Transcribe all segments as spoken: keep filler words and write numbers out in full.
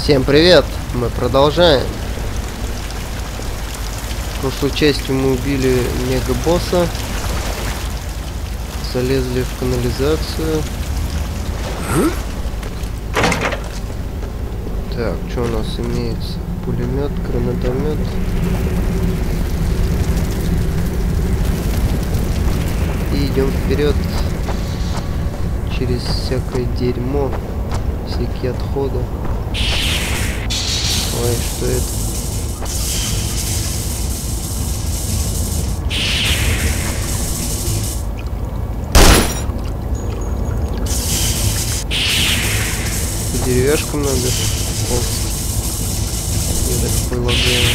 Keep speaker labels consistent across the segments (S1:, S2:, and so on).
S1: Всем привет! Мы продолжаем. В прошлой части мы убили мега-босса. Залезли в канализацию. Так, что у нас имеется? Пулемет, гранатомет. И идем вперед. Через всякое дерьмо. Всякие отходы. Ой, что это? По деревяшкам надо ползти. Я так полагаю.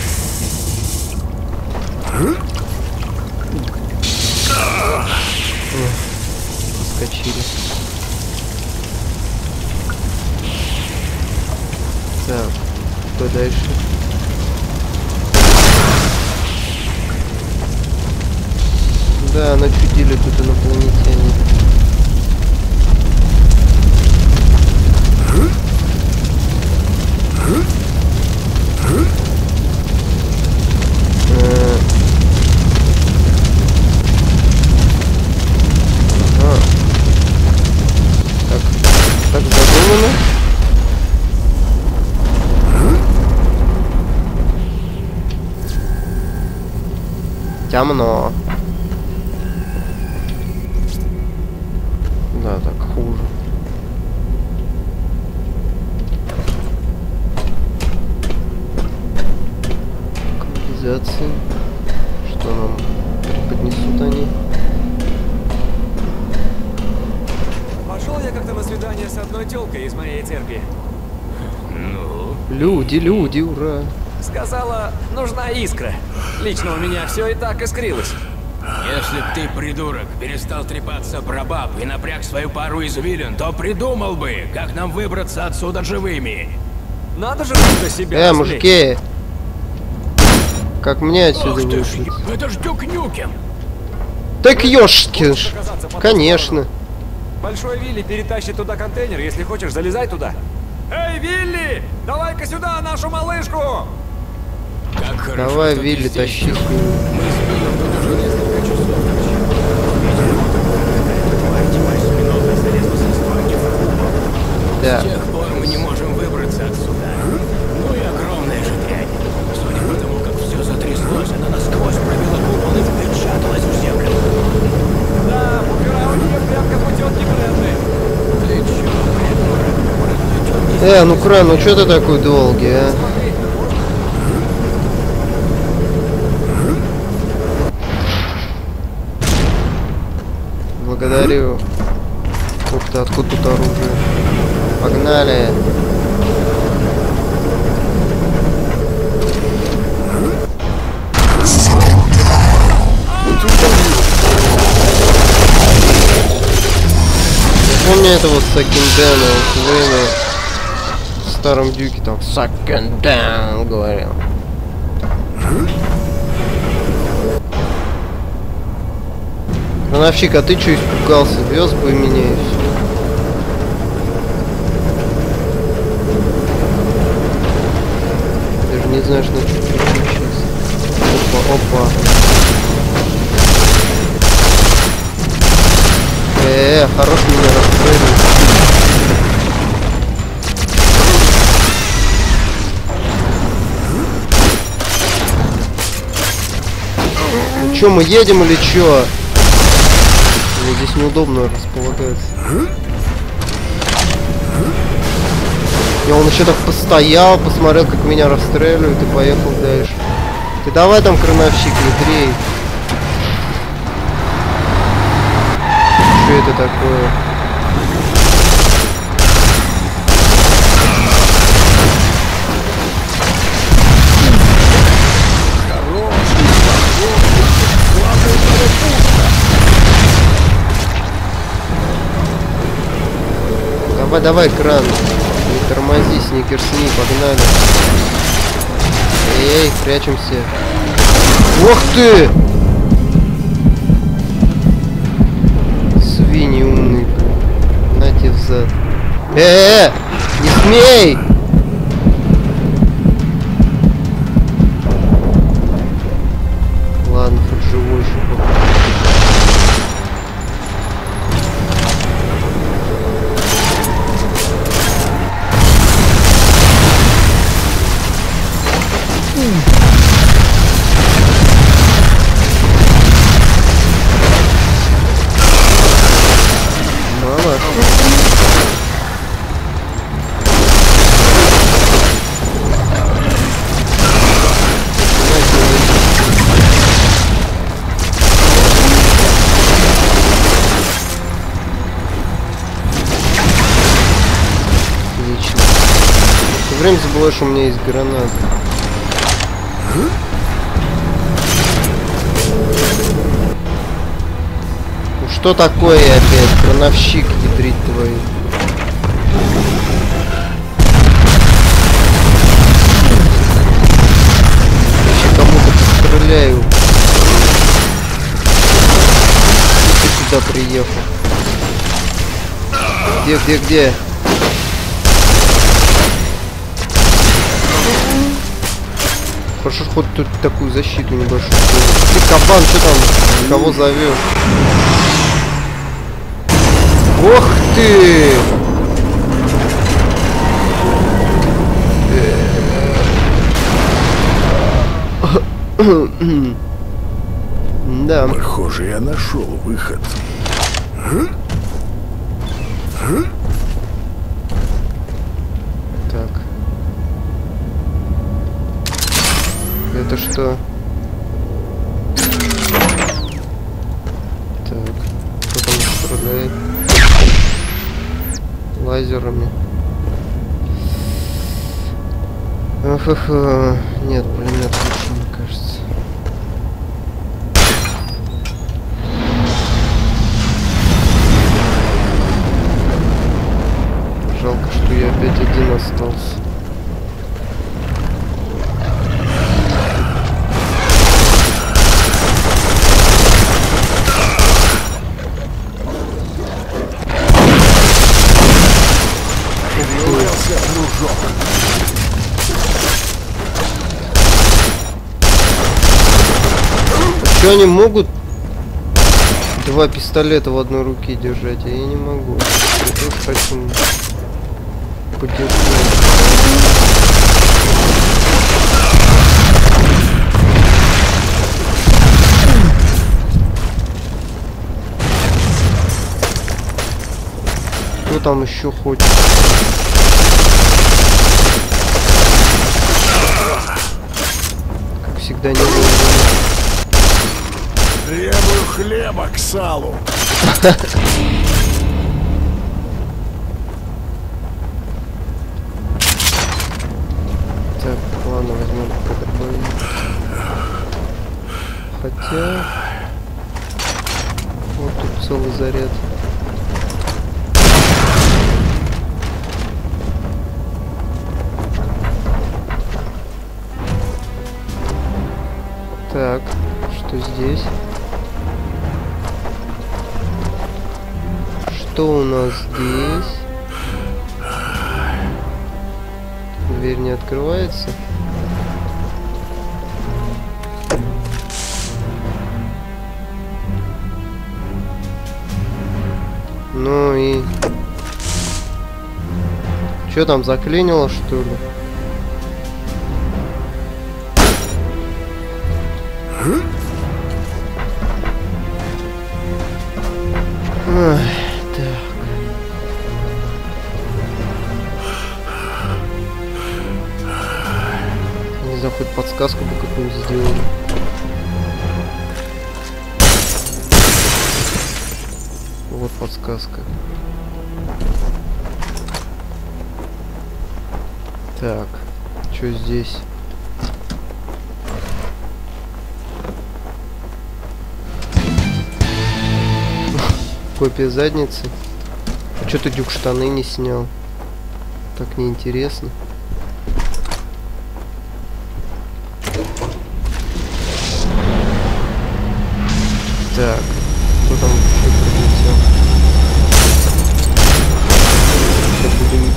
S1: Проскочили. Так. Что дальше? Да, начудили тут инопланетяне. Ага. Так, так задумано. Темно. Да, так хуже. Канализация. Что нам преподнесут они?
S2: Пошел я как-то на свидание с одной тёлкой из моей церкви.
S3: Ну?
S1: Люди, люди, ура!
S2: Сказала, нужна искра. Лично у меня все и так искрилось.
S3: Если б ты, придурок, перестал трепаться про баб и напряг свою пару извилин, то придумал бы, как нам выбраться отсюда живыми.
S2: Надо же как-то себя
S1: Э,
S2: развлечь.
S1: мужики! Как мне отсюда
S3: Ох ты ж,
S1: вышли?
S3: это ж Дюк Нюкем.
S1: Так ёшкин ж!
S2: Хочешь оказаться по ту
S1: Конечно.
S2: сторону? Большой Вилли перетащит туда контейнер, если хочешь, залезай туда. Эй, Вилли! Давай-ка сюда нашу малышку!
S3: Как хорошо,
S1: Давай,
S3: что ты
S1: Вилли,
S3: здесь.
S1: тащи.
S3: Мы с Виллом тут уже несколько часов торчим. Видимо, вот какая-то тварь типа осьминога залезла со створки.
S1: Да.
S3: С тех пор мы не можем выбраться отсюда. Ну и огромная же дрянь. Судя по тому, как все затряслось, она насквозь пробила купол и впечаталась в землю.
S2: Да, буфера у нее прям как у тетки Бренды.
S3: Ты чё, придурок?
S1: Э, ну Кран, ну чё ты такой долгий, а? Благодарю. Ух ты, откуда тут оружие? Погнали. Я помню этого Сакендена, все время в старом Дюке там Сакенден говорил. Крановщик, а ты чё испугался? Вез бы меня и все. Даже не знаешь, на что переключиться. Опа, опа. Э, -э хорош меня расстреливать. Ну чё, мы едем или чё? Мне здесь неудобно располагаться. И он еще так постоял, посмотрел, как меня расстреливают, и поехал дальше. Ты давай там, крановщик, не дрей. Что это такое? Давай, давай, Кран. Не тормози, сникерсни, погнали. Эй, прячемся. Ух ты! Свиньи умные, блин. На тебе в зад. Э-э-э! Не смей! живой еще пока. Мама. Отлично. Все время забываешь, что у меня есть граната. Ну что такое опять? Крановщик ядрить твою. Еще кому-то постреляю. Ты сюда приехал. Где, где, где? Хорошо, хоть тут такую защиту небольшую. Ты, кабан, что там? Кого зовешь? Ох ты! Да.
S4: Похоже, я нашел выход.
S1: Так. Это что? Так. Кто там стреляет? Лазерами. Ах-ах-ах. Нет, пулемет лучше, мне кажется. Жалко, что я опять один остался. Что они могут два пистолета в одной руке держать, а я не могу. Я тоже хочу подержать. Кто там еще хочет? Как всегда, не вовремя.
S4: Требую хлеба к салу.
S1: Так, ладно, возьмем дробовик. Хотя... Вот тут целый заряд. Так, что здесь? Что у нас здесь? Дверь не открывается. Ну и... Чё там, заклинило, что ли? Ах, так. Не знаю, хоть подсказку бы какую-нибудь сделали. Вот подсказка. Так, что здесь? Копия задницы. А что ты дюк штаны не снял? Так неинтересно. Так, кто там еще прилетел? Сейчас будем...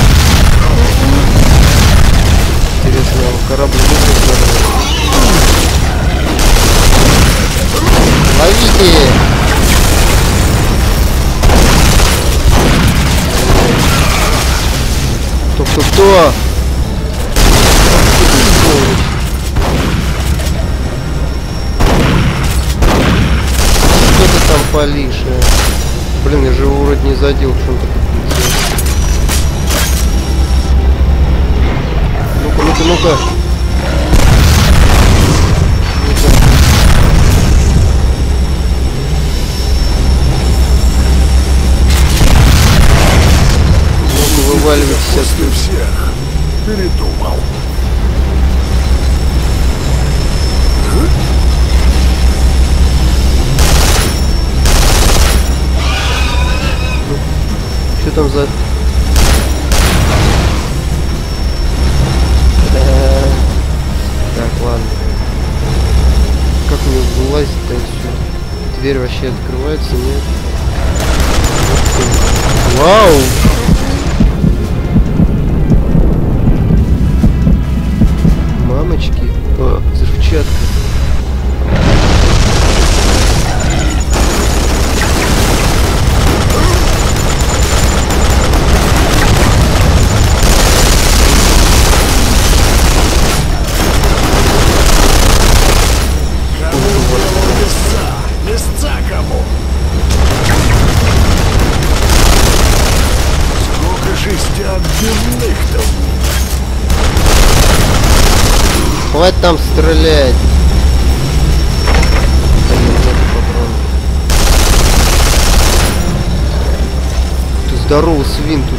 S1: Интересно, корабль будет взорвать? Кто? Что ты там палишь? А? Блин, я же его вроде не задел, в чем-то. Ну-ка, ну-ка, ну-ка. Вываливать все.
S4: После всех передумал.
S1: Что там за... Так, ладно. Как мне вылазить-то отсюда? Дверь вообще открывается, нет? Вау! Мамочки. О, взрывчатка.
S4: Места кому? Сколько шестиотбивных-то?
S1: Хватит там стрелять. Блин, нет патронов. Ты здоровый свин тут.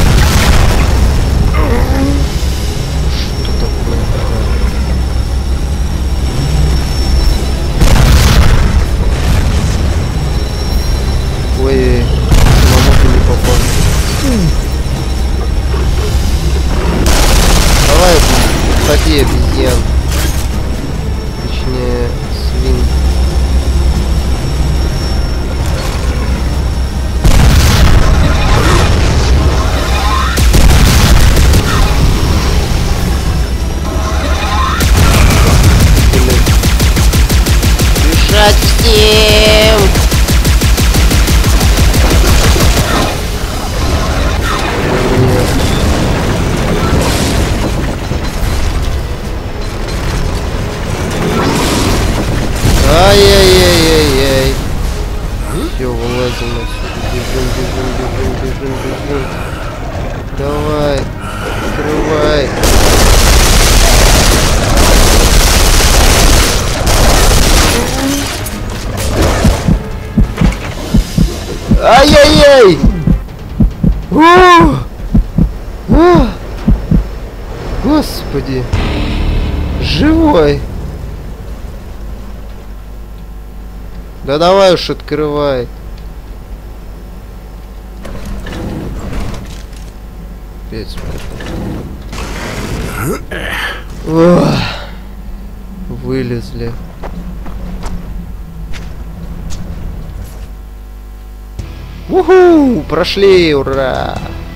S1: Что такое? Ой, самому не попал. Давай, ходи, обезьян. Точнее, свин. Бежать всем! Ай-яй-яй-яй-яй. Все, вылазим отсюда. Бежим, бежим, бежим, бежим, бежим. Давай, открывай. Ай-яй-яй! Господи. Живой. Да давай уж открывай. Опять Ох, вылезли. Уху! Прошли, ура!